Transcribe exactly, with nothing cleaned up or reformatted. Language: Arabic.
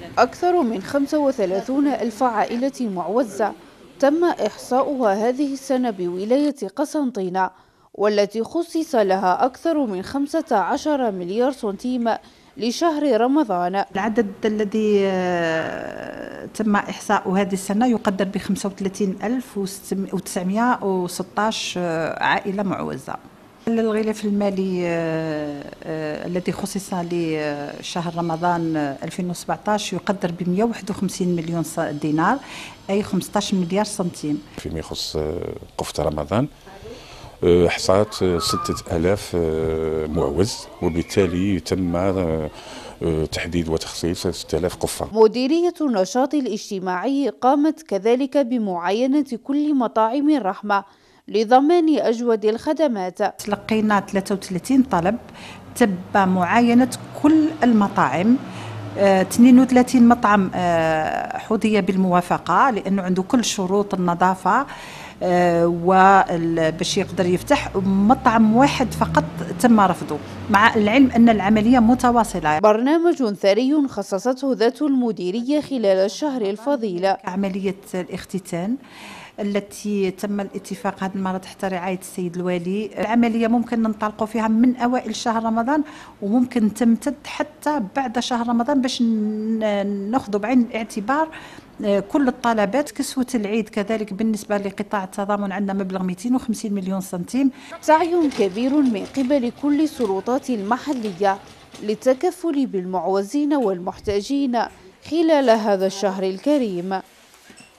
أكثر من خمسة وثلاثين ألف عائلة معوزة تم إحصاؤها هذه السنة بولاية قسنطينة، والتي خصص لها أكثر من خمسة عشر مليار سنتيم لشهر رمضان. العدد الذي تم إحصاؤه هذه السنة يقدر ب خمسة وثلاثين ألف وتسعمائة وستة عشر عائلة معوزة. الغلاف المالي الذي خصص لشهر رمضان ألفين وسبعة عشر يقدر ب مئة وواحد وخمسين مليون دينار، أي خمسة عشر مليار سنتيم. فيما يخص قفة رمضان إحصاءات ستة آلاف معوز، وبالتالي تم تحديد وتخصيص ستة آلاف قفة. مديرية النشاط الاجتماعي قامت كذلك بمعاينة كل مطاعم الرحمة لضمان أجود الخدمات. تلقينا ثلاثة وثلاثين طلب، تم معاينة كل المطاعم. اثنين وثلاثين مطعم حظي بالموافقة لأنه عنده كل شروط النظافة وباش يقدر يفتح. مطعم واحد فقط تم رفضه، مع العلم أن العملية متواصلة. برنامج ثري خصصته ذات المديرية خلال الشهر الفضيل. عملية الاختتان التي تم الاتفاق هذه المرة تحت رعاية السيد الوالي. العملية ممكن ننطلقوا فيها من أوائل شهر رمضان، وممكن تمتد حتى بعد شهر رمضان باش ناخذ بعين الاعتبار كل الطلبات. كسوة العيد كذلك بالنسبة لقطاع التضامن عندنا مبلغ مئتين وخمسين مليون سنتيم. سعي كبير من قبل كل السلطات المحلية للتكفل بالمعوزين والمحتاجين خلال هذا الشهر الكريم.